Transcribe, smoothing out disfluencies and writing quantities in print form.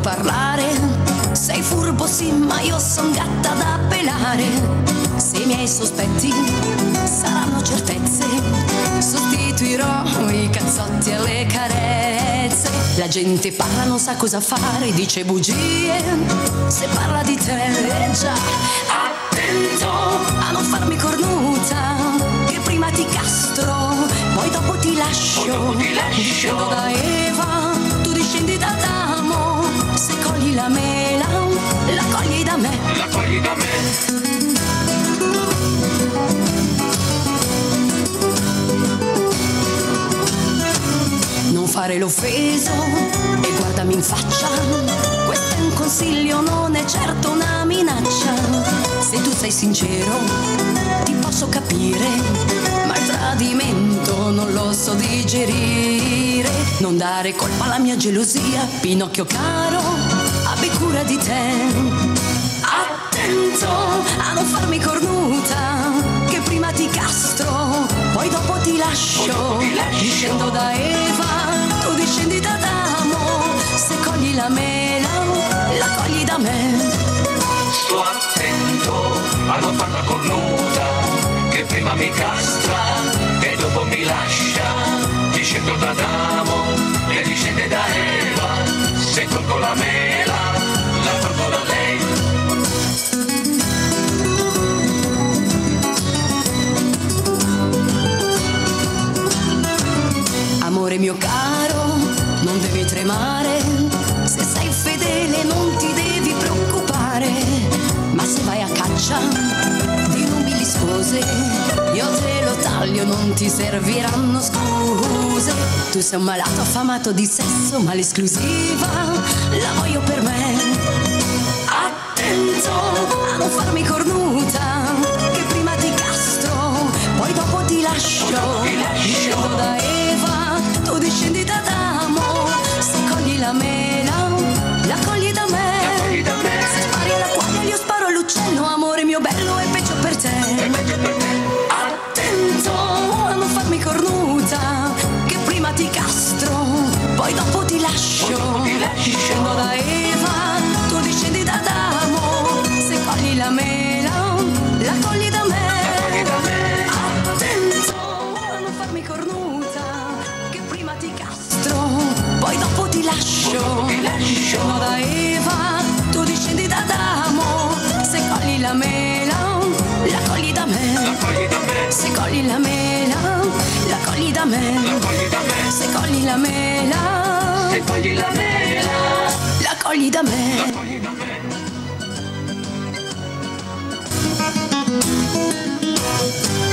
parlare. Sei furbo sì, ma io son gatta da pelare. Se i miei sospetti saranno certezze, sostituirò i cazzotti alle carezze. La gente parla, non sa cosa fare, dice bugie. Se parla di te, già, attento a non farmi cornuta, che prima ti castro, poi dopo ti lascio. Discendo da Eva, tu discendi da Adamo. Se cogli la mela, la cogli da me. La cogli da me. Non fare l'offeso e guardami in faccia. Questo è un consiglio, non è certo una minaccia. Se tu sei sincero, ti posso capire, ma il tradimento non lo so digerire. Non dare colpa alla mia gelosia, Pinocchio caro, abbi cura di te. Attento a non farmi cornuta, che prima ti castro, poi dopo ti lascio. Discendo da Eva, tu discendi da Adamo. Se cogli la mela, la cogli da me. Sto attento a non farla cornuta, che prima mi castra e dopo mi lascia. Discendo da Adamo e discende da Eva. Se tolgo la mela, la tolgo da lei. Amore mio caro, non devi tremare, se sei fedele non ti devi preoccupare, ma se vai a caccia di nubili scuse, io te lo taglio, non ti serviranno scuse. Tu sei un malato affamato di sesso, ma l'esclusiva la voglio per me. Attento a non farmi cornuta, che prima ti castro, poi dopo ti lascio. Discendo da Eva, tu discendi da Adamo. Se cogli la mela, la cogli da me. Se spari alla quaglia, io sparo all'uccello. Amore mio bello, è peggio per te. Attento a non farmi cornuta, che prima ti castro, poi dopo ti lascio. Discendo da Eva, tu discendi da Adamo. Se cogli la mela, la cogli da me. Attento a non farmi cornuta, che prima ti castro, poi dopo ti lascio. Discendo da Eva, tu discendi da Adamo. Se cogli la mela, la cogli da me. Se cogli la mela, la cogli da me. Se cogli la mela, Se cogli la mela, la cogli da me. la cogli da me.